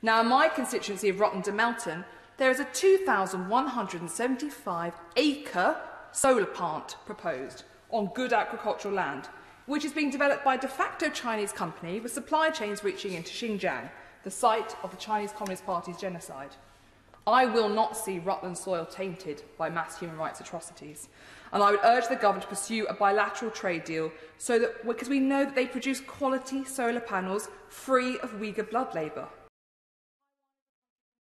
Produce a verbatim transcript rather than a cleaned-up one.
Now, in my constituency of Rutland and Melton, there is a two thousand one hundred seventy-five acre solar plant proposed on good agricultural land, which is being developed by a de facto Chinese company with supply chains reaching into Xinjiang, the site of the Chinese Communist Party's genocide. I will not see Rutland soil tainted by mass human rights atrocities, and I would urge the government to pursue a bilateral trade deal so that, because we know that they produce quality solar panels free of Uyghur blood labour.